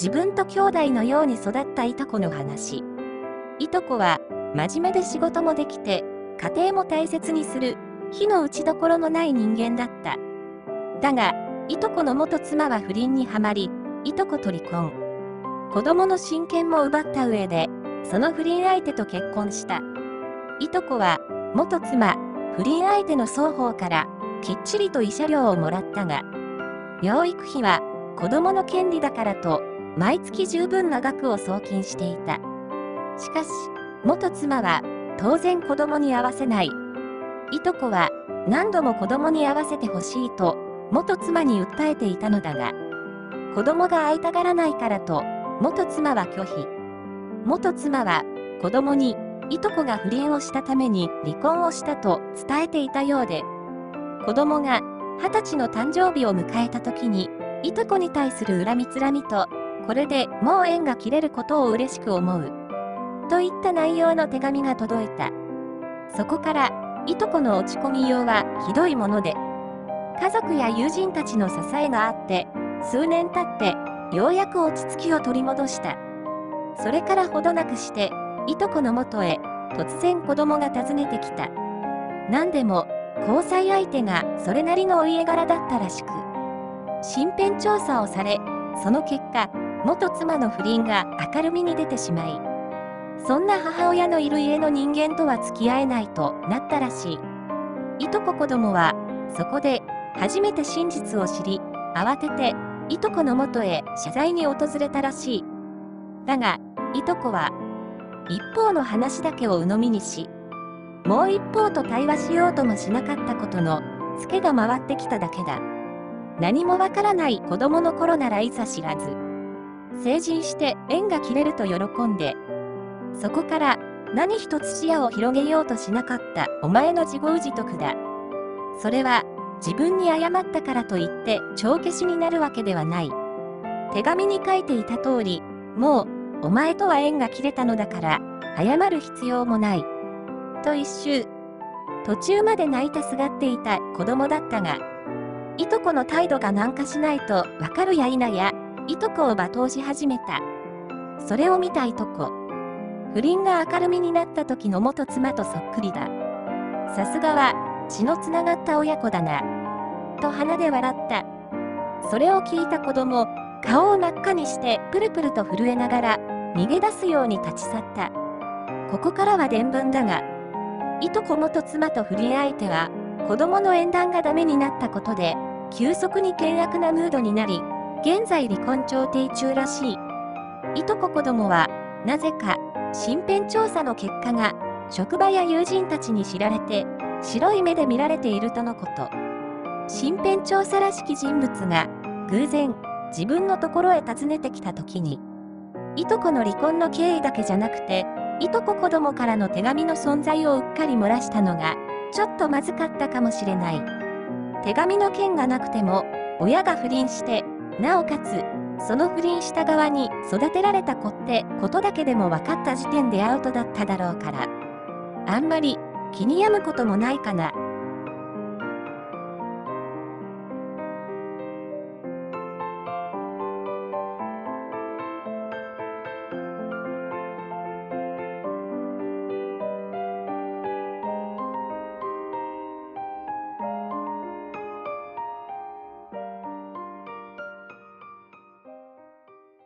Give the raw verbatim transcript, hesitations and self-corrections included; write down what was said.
自分と兄弟のように育ったいとこの話。いとこは真面目で仕事もできて、家庭も大切にする、非の打ちどころのない人間だった。だが、いとこの元妻は不倫にはまり、いとこと離婚。子供の親権も奪った上で、その不倫相手と結婚した。いとこは、元妻、不倫相手の双方からきっちりと慰謝料をもらったが、養育費は子供の権利だからと、毎月十分な額を送金していた。しかし、元妻は当然子供に会わせない。いとこは何度も子供に会わせてほしいと元妻に訴えていたのだが、子供が会いたがらないからと元妻は拒否。元妻は子供にいとこが不倫をしたために離婚をしたと伝えていたようで、子供がはたちの誕生日を迎えた時に、いとこに対する恨みつらみと、これでもう縁が切れることを嬉しく思う。といった内容の手紙が届いた。そこから、いとこの落ち込みようはひどいもので、家族や友人たちの支えがあって、数年経って、ようやく落ち着きを取り戻した。それからほどなくして、いとこのもとへ、突然子供が訪ねてきた。何でも、交際相手がそれなりのお家柄だったらしく、身辺調査をされ、その結果、元妻の不倫が明るみに出てしまい、そんな母親のいる家の人間とは付き合えないとなったらしい。いとこ子供は、そこで初めて真実を知り、慌てていとこの元へ謝罪に訪れたらしい。だが、いとこは、一方の話だけを鵜呑みにし、もう一方と対話しようともしなかったことの、ツケが回ってきただけだ。何もわからない子供の頃ならいざ知らず。成人して縁が切れると喜んで、そこから何一つ視野を広げようとしなかったお前の自業自得だ。それは自分に謝ったからといって帳消しになるわけではない。手紙に書いていた通り、もうお前とは縁が切れたのだから謝る必要もない。と一周。途中まで泣いたすがっていた子供だったが、いとこの態度が軟化しないとわかるや否や、いとこを罵倒し始めた。それを見たいとこ。不倫が明るみになった時の元妻とそっくりだ。さすがは血のつながった親子だな。と鼻で笑った。それを聞いた子供、顔を真っ赤にしてプルプルと震えながら逃げ出すように立ち去った。ここからは伝聞だが、いとこ元妻と不倫相手は子供の縁談がダメになったことで急速に険悪なムードになり、現在離婚調停中らしい。いとこ子供はなぜか身辺調査の結果が職場や友人たちに知られて白い目で見られているとのこと。身辺調査らしき人物が偶然自分のところへ訪ねてきた時に、いとこの離婚の経緯だけじゃなくて、いとこ子供からの手紙の存在をうっかり漏らしたのがちょっとまずかったかもしれない。手紙の件がなくても親が不倫して、なおかつその不倫した側に育てられた子ってことだけでも分かった時点でアウトだっただろうから、あんまり気に病むこともないかな。